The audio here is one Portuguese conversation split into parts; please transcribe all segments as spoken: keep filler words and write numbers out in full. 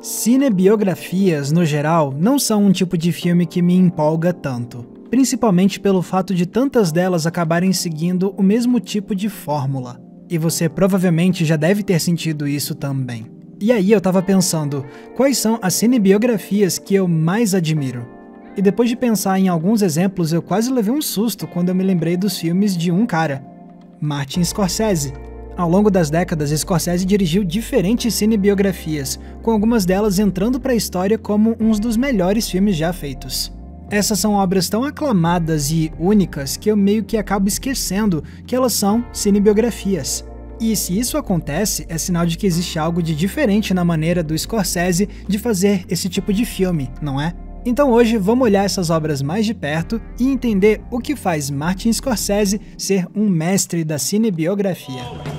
Cinebiografias, no geral, não são um tipo de filme que me empolga tanto, principalmente pelo fato de tantas delas acabarem seguindo o mesmo tipo de fórmula. E você provavelmente já deve ter sentido isso também. E aí eu tava pensando, quais são as cinebiografias que eu mais admiro? E depois de pensar em alguns exemplos, eu quase levei um susto quando eu me lembrei dos filmes de um cara, Martin Scorsese. Ao longo das décadas, Scorsese dirigiu diferentes cinebiografias, com algumas delas entrando para a história como uns dos melhores filmes já feitos. Essas são obras tão aclamadas e únicas que eu meio que acabo esquecendo que elas são cinebiografias. E se isso acontece, é sinal de que existe algo de diferente na maneira do Scorsese de fazer esse tipo de filme, não é? Então hoje vamos olhar essas obras mais de perto e entender o que faz Martin Scorsese ser um mestre da cinebiografia.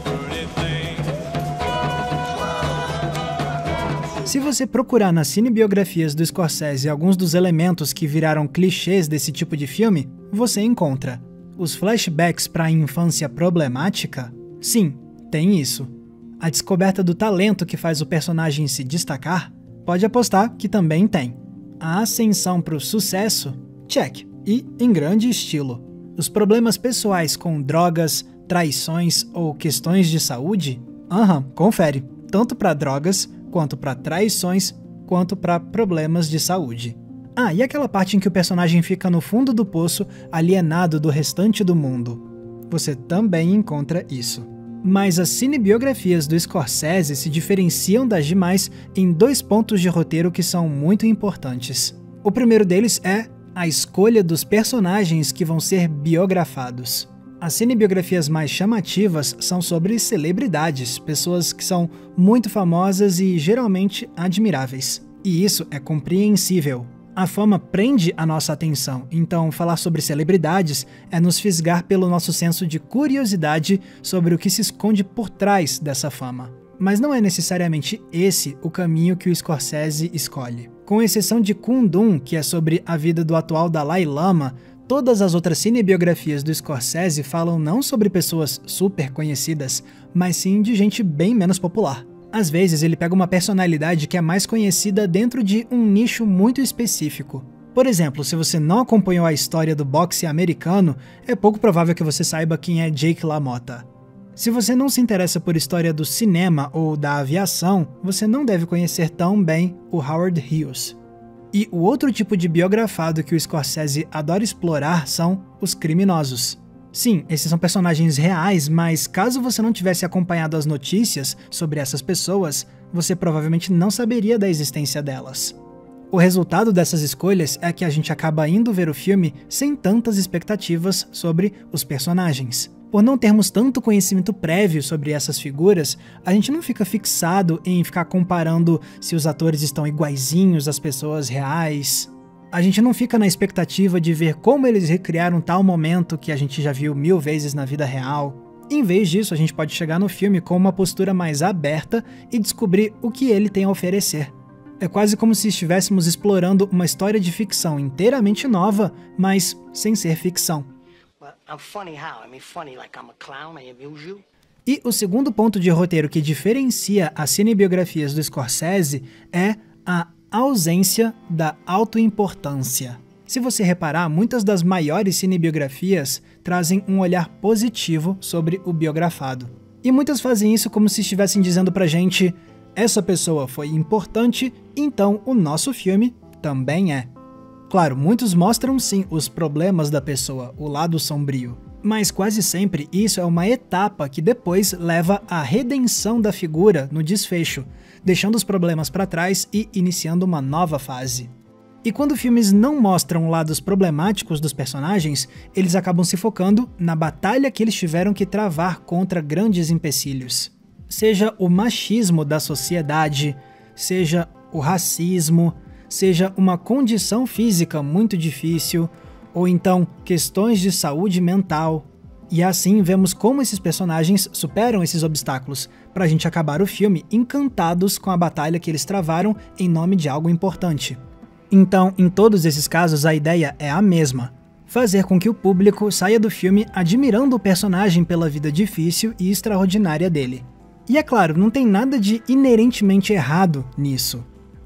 Se você procurar nas cinebiografias do Scorsese alguns dos elementos que viraram clichês desse tipo de filme, você encontra os flashbacks para a infância problemática. Sim, tem isso. A descoberta do talento que faz o personagem se destacar, pode apostar que também tem. A ascensão para o sucesso, check, e em grande estilo. Os problemas pessoais com drogas, traições ou questões de saúde, aham, confere, tanto para drogas, quanto para traições, quanto para problemas de saúde. Ah, e aquela parte em que o personagem fica no fundo do poço, alienado do restante do mundo. Você também encontra isso. Mas as cinebiografias do Scorsese se diferenciam das demais em dois pontos de roteiro que são muito importantes. O primeiro deles é a escolha dos personagens que vão ser biografados. As cinebiografias mais chamativas são sobre celebridades, pessoas que são muito famosas e geralmente admiráveis. E isso é compreensível. A fama prende a nossa atenção, então falar sobre celebridades é nos fisgar pelo nosso senso de curiosidade sobre o que se esconde por trás dessa fama. Mas não é necessariamente esse o caminho que o Scorsese escolhe. Com exceção de Kundun, que é sobre a vida do atual Dalai Lama, todas as outras cinebiografias do Scorsese falam não sobre pessoas super conhecidas, mas sim de gente bem menos popular. Às vezes ele pega uma personalidade que é mais conhecida dentro de um nicho muito específico. Por exemplo, se você não acompanhou a história do boxe americano, é pouco provável que você saiba quem é Jake LaMotta. Se você não se interessa por história do cinema ou da aviação, você não deve conhecer tão bem o Howard Hughes. E o outro tipo de biografado que o Scorsese adora explorar são os criminosos. Sim, esses são personagens reais, mas caso você não tivesse acompanhado as notícias sobre essas pessoas, você provavelmente não saberia da existência delas. O resultado dessas escolhas é que a gente acaba indo ver o filme sem tantas expectativas sobre os personagens. Por não termos tanto conhecimento prévio sobre essas figuras, a gente não fica fixado em ficar comparando se os atores estão iguaizinhos às pessoas reais. A gente não fica na expectativa de ver como eles recriaram tal momento que a gente já viu mil vezes na vida real. Em vez disso, a gente pode chegar no filme com uma postura mais aberta e descobrir o que ele tem a oferecer. É quase como se estivéssemos explorando uma história de ficção inteiramente nova, mas sem ser ficção. E o segundo ponto de roteiro que diferencia as cinebiografias do Scorsese é a ausência da autoimportância. Se você reparar, muitas das maiores cinebiografias trazem um olhar positivo sobre o biografado. E muitas fazem isso como se estivessem dizendo pra gente: essa pessoa foi importante, então o nosso filme também é. Claro, muitos mostram sim os problemas da pessoa, o lado sombrio. Mas quase sempre isso é uma etapa que depois leva à redenção da figura no desfecho, deixando os problemas para trás e iniciando uma nova fase. E quando filmes não mostram lados problemáticos dos personagens, eles acabam se focando na batalha que eles tiveram que travar contra grandes empecilhos. Seja o machismo da sociedade, seja o racismo, seja uma condição física muito difícil, ou então questões de saúde mental. E assim vemos como esses personagens superam esses obstáculos, para a gente acabar o filme encantados com a batalha que eles travaram em nome de algo importante. Então, em todos esses casos, a ideia é a mesma: fazer com que o público saia do filme admirando o personagem pela vida difícil e extraordinária dele. E é claro, não tem nada de inerentemente errado nisso.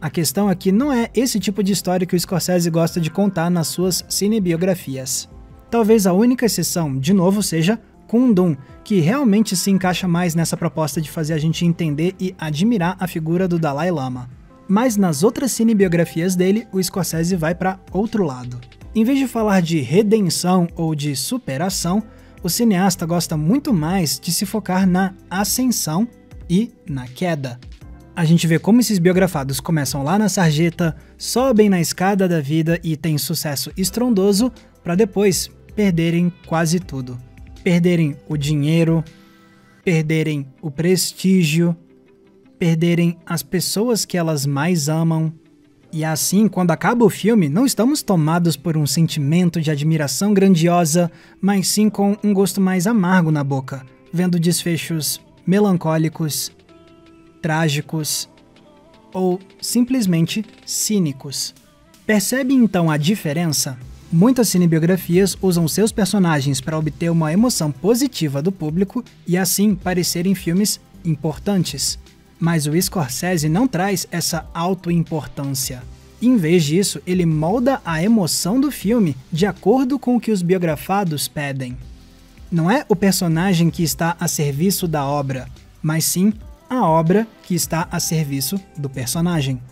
A questão aqui não é esse tipo de história que o Scorsese gosta de contar nas suas cinebiografias. Talvez a única exceção, de novo, seja Kundun, que realmente se encaixa mais nessa proposta de fazer a gente entender e admirar a figura do Dalai Lama. Mas nas outras cinebiografias dele, o Scorsese vai para outro lado. Em vez de falar de redenção ou de superação, o cineasta gosta muito mais de se focar na ascensão e na queda. A gente vê como esses biografados começam lá na sarjeta, sobem na escada da vida e têm sucesso estrondoso, para depois perderem quase tudo. Perderem o dinheiro, perderem o prestígio, perderem as pessoas que elas mais amam. E assim, quando acaba o filme, não estamos tomados por um sentimento de admiração grandiosa, mas sim com um gosto mais amargo na boca, vendo desfechos melancólicos, trágicos ou simplesmente cínicos. Percebe então a diferença? Muitas cinebiografias usam seus personagens para obter uma emoção positiva do público e assim parecerem filmes importantes. Mas o Scorsese não traz essa autoimportância. Em vez disso, ele molda a emoção do filme de acordo com o que os biografados pedem. Não é o personagem que está a serviço da obra, mas sim a obra que está a serviço do personagem.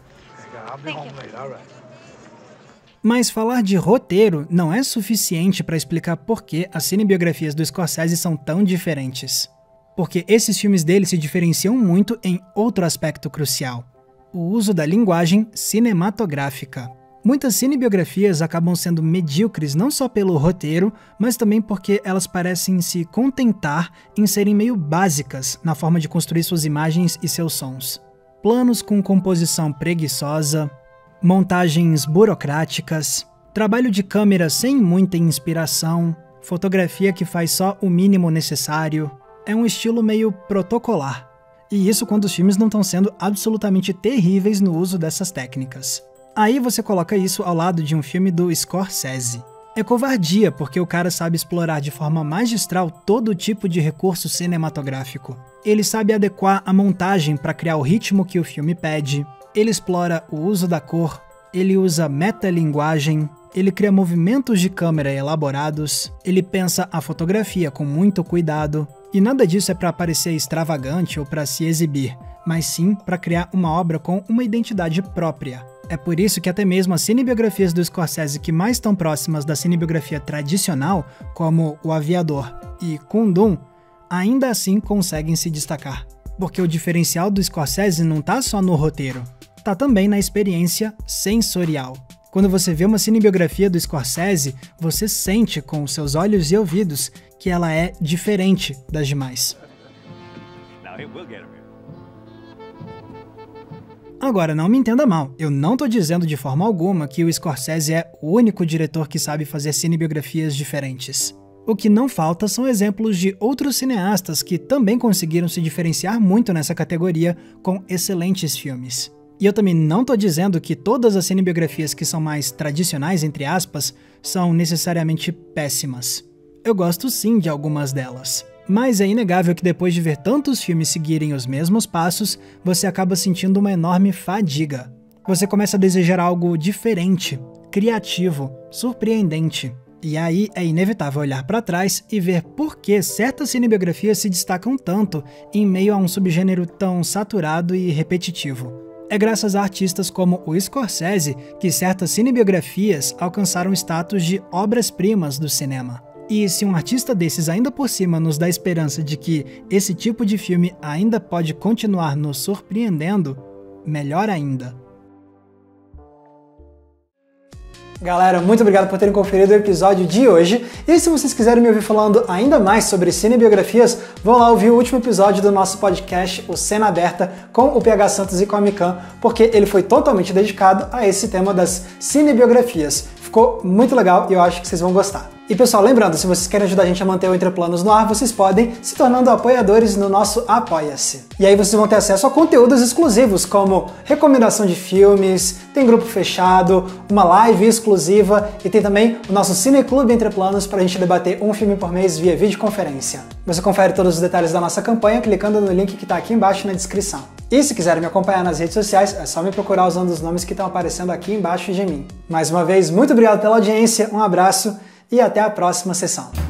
Mas falar de roteiro não é suficiente para explicar por que as cinebiografias do Scorsese são tão diferentes. Porque esses filmes dele se diferenciam muito em outro aspecto crucial: o uso da linguagem cinematográfica. Muitas cinebiografias acabam sendo medíocres não só pelo roteiro, mas também porque elas parecem se contentar em serem meio básicas na forma de construir suas imagens e seus sons. Planos com composição preguiçosa, montagens burocráticas, trabalho de câmera sem muita inspiração, fotografia que faz só o mínimo necessário. É um estilo meio protocolar. E isso quando os filmes não estão sendo absolutamente terríveis no uso dessas técnicas. Aí você coloca isso ao lado de um filme do Scorsese. É covardia, porque o cara sabe explorar de forma magistral todo tipo de recurso cinematográfico. Ele sabe adequar a montagem para criar o ritmo que o filme pede. Ele explora o uso da cor, ele usa metalinguagem, ele cria movimentos de câmera elaborados, ele pensa a fotografia com muito cuidado. E nada disso é para parecer extravagante ou para se exibir, mas sim para criar uma obra com uma identidade própria. É por isso que até mesmo as cinebiografias do Scorsese que mais estão próximas da cinebiografia tradicional, como O Aviador e Kundun, ainda assim conseguem se destacar. Porque o diferencial do Scorsese não tá só no roteiro, tá também na experiência sensorial. Quando você vê uma cinebiografia do Scorsese, você sente com os seus olhos e ouvidos que ela é diferente das demais. Agora, não me entenda mal, eu não tô dizendo de forma alguma que o Scorsese é o único diretor que sabe fazer cinebiografias diferentes. O que não falta são exemplos de outros cineastas que também conseguiram se diferenciar muito nessa categoria com excelentes filmes. E eu também não tô dizendo que todas as cinebiografias que são mais tradicionais, entre aspas, são necessariamente péssimas. Eu gosto sim de algumas delas. Mas é inegável que depois de ver tantos filmes seguirem os mesmos passos, você acaba sentindo uma enorme fadiga. Você começa a desejar algo diferente, criativo, surpreendente. E aí é inevitável olhar para trás e ver por que certas cinebiografias se destacam tanto em meio a um subgênero tão saturado e repetitivo. É graças a artistas como o Scorsese que certas cinebiografias alcançaram o status de obras-primas do cinema. E se um artista desses ainda por cima nos dá esperança de que esse tipo de filme ainda pode continuar nos surpreendendo, melhor ainda. Galera, muito obrigado por terem conferido o episódio de hoje. E se vocês quiserem me ouvir falando ainda mais sobre cinebiografias, vão lá ouvir o último episódio do nosso podcast, o Cena Aberta, com o P H Santos e com a Mikan, porque ele foi totalmente dedicado a esse tema das cinebiografias. Ficou muito legal e eu acho que vocês vão gostar. E pessoal, lembrando, se vocês querem ajudar a gente a manter o Entre Planos no ar, vocês podem se tornando apoiadores no nosso Apoia-se. E aí vocês vão ter acesso a conteúdos exclusivos, como recomendação de filmes, tem grupo fechado, uma live exclusiva e tem também o nosso Cineclube Entre Planos para a gente debater um filme por mês via videoconferência. Você confere todos os detalhes da nossa campanha clicando no link que está aqui embaixo na descrição. E se quiserem me acompanhar nas redes sociais, é só me procurar usando os nomes que estão aparecendo aqui embaixo de mim. Mais uma vez, muito obrigado pela audiência, um abraço e até a próxima sessão.